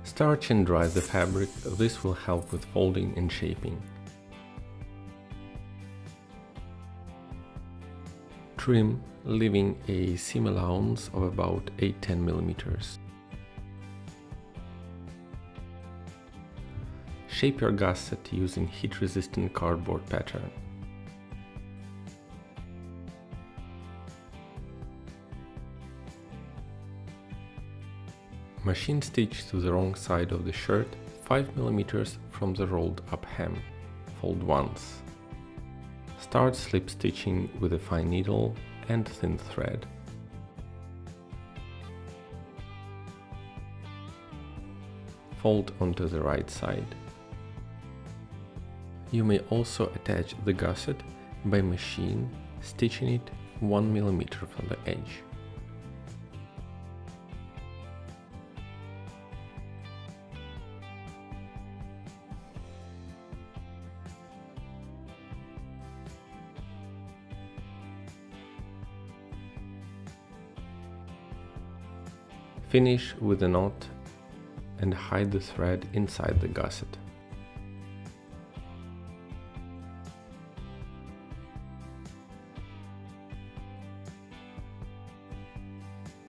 Starch and dry the fabric, this will help with folding and shaping. Trim, leaving a seam allowance of about 8–10 mm. Shape your gusset using heat-resistant cardboard pattern. Machine stitch to the wrong side of the shirt 5 mm from the rolled up hem. Fold once. Start slip stitching with a fine needle and thin thread. Fold onto the right side. You may also attach the gusset by machine stitching it 1 mm from the edge. Finish with a knot and hide the thread inside the gusset.